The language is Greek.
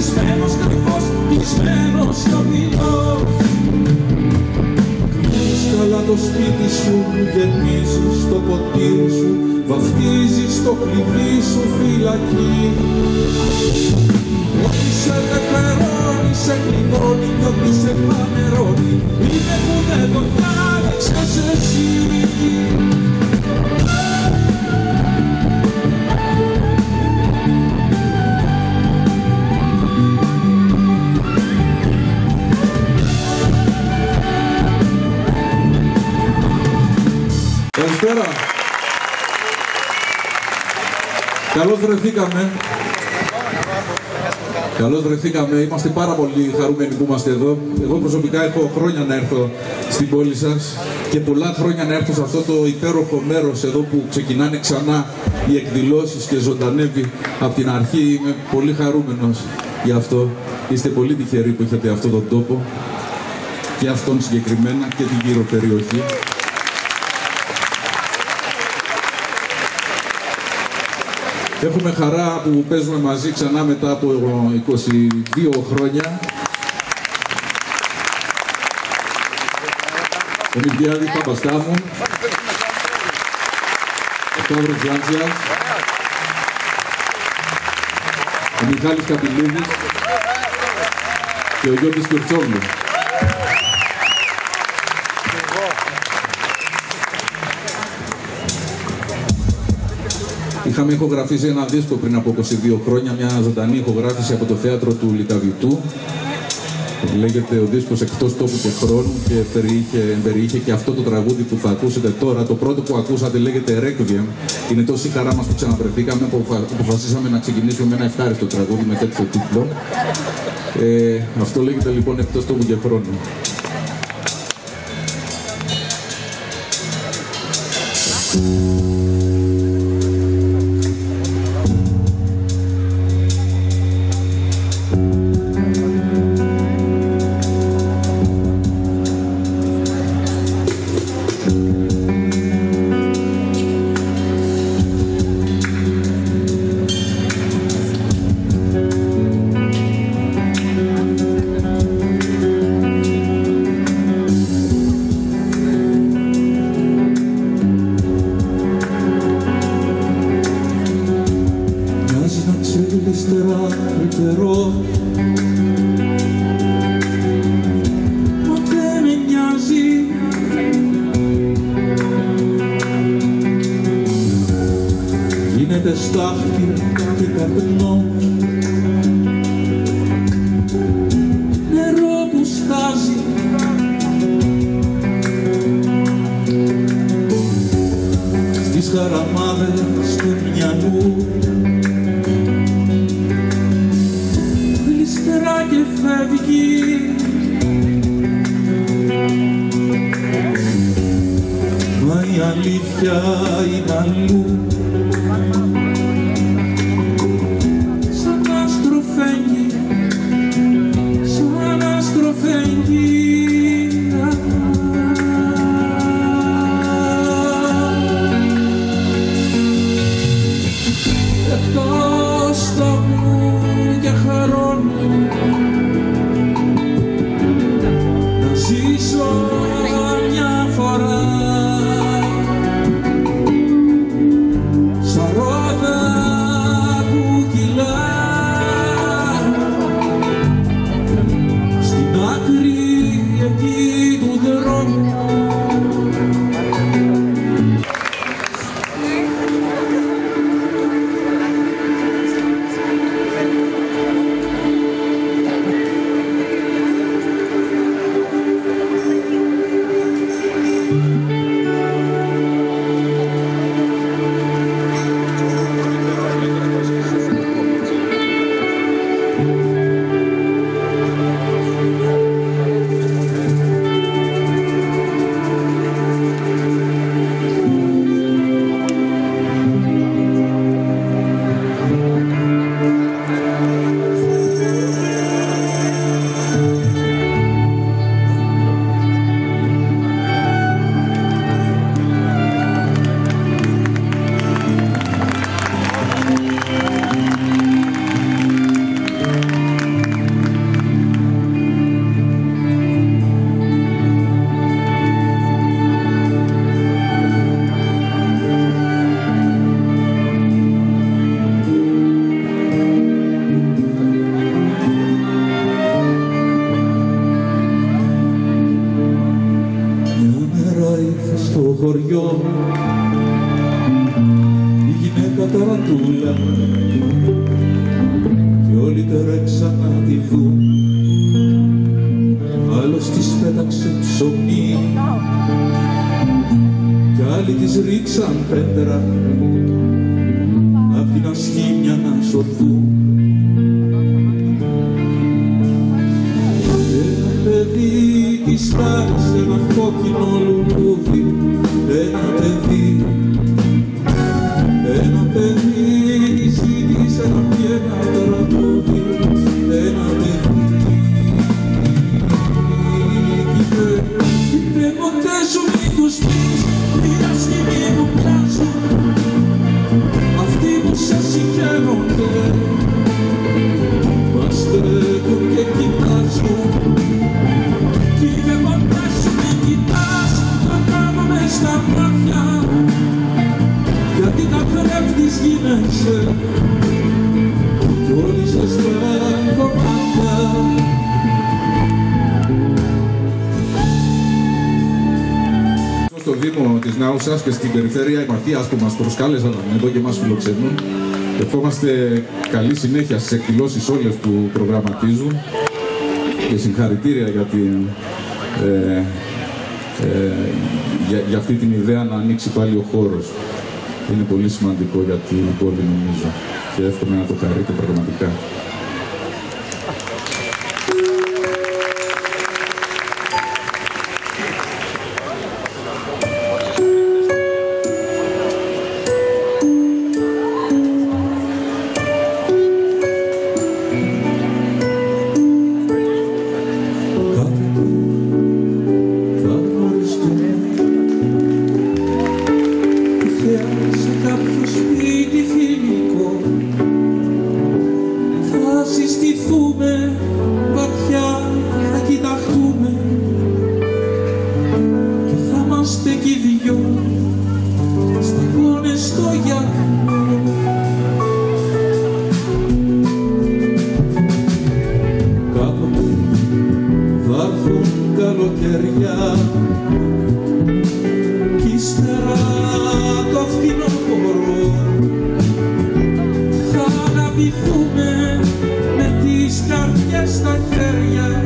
κλεισμένος κρυφός, κλεισμένος σιωπηλός. Κλείς καλά το σπίτι σου, γεμίζεις το ποτήρι σου, βαφτίζεις το κλειδί σου φυλακή. Ό,τι σε πεπερώνει, σε κλειδώνει κι ό,τι σε φανερώνει είναι που δεν το διάλεξες εσύ. Καλησπέρα. Καλώς βρεθήκαμε. Καλώς βρεθήκαμε. Είμαστε πάρα πολύ χαρούμενοι που είμαστε εδώ. Εγώ προσωπικά έχω χρόνια να έρθω στην πόλη σας και πολλά χρόνια να έρθω σε αυτό το υπέροχο μέρος εδώ που ξεκινάνε ξανά οι εκδηλώσεις και ζωντανεύει από την αρχή. Είμαι πολύ χαρούμενος γι' αυτό. Είστε πολύ τυχεροί που έχετε αυτόν τον τόπο και αυτόν συγκεκριμένα και την γύρω περιοχή. Έχουμε χαρά που παίζουμε μαζί ξανά μετά από 22 χρόνια. Ο Μιχιάδης Παπαστάμου, ο Σταύρος Λάντσιας, ο Μιχάλης Καπηλίδης και ο Γιώργης Κουρτσόγλου. Είχαμε ηχογραφήσει ένα δίσκο πριν από 22 χρόνια, μια ζωντανή ηχογράφηση από το θέατρο του Λυκαβητού. Λέγεται ο δίσκος «Εκτός τόπου και χρόνου» και περιείχε και αυτό το τραγούδι που θα ακούσετε τώρα. Το πρώτο που ακούσατε λέγεται «Requiem». Είναι τόση χαρά μας που ξαναβρεθήκαμε που αποφασίσαμε να ξεκινήσουμε με ένα ευχάριστο τραγούδι με τέτοιο τίτλο. Αυτό λέγεται λοιπόν «Εκτός τόπου και χρόνου». χωριό η γυναίκα ταρατούλα κι όλοι τρέξαν να τη δουν. Άλλος της πέταξε ψωμί κι άλλοι της ρίξαν πέτρα απ' την ασχήμια να σωθούν. Ένα παιδί της τάρισε ένα κόκκινο λουλούδι, ένα παιδί της ζήτησε να πει ένα τραγούδι, ένα παιδί. Είπε ποτέ σου μη τους πεις, μια στιγμή που πιάσουν αυτοί που σε συγχαίρονται, μας τρέχουν και κοιτάζουν. Κι είπε ποτέ σου μη κοιτάς, το κάνω μες στα μάτια, γιατί καθρέφτης γίνεσαι κι όλοι σε σπέραν κομμάτια. Στο Δήμο της Νάουσας και στην περιφέρεια Επαρχίας που μας προσκάλεσαν εδώ και μας φιλοξενούν. Ευχόμαστε καλή συνέχεια στις εκδηλώσεις όλες που προγραμματίζουν και συγχαρητήρια για αυτή την ιδέα να ανοίξει πάλι ο χώρος. Είναι πολύ σημαντικό για την πόλη νομίζω και εύχομαι να το χαρείτε πραγματικά. Με τις καρδιές στα χέρια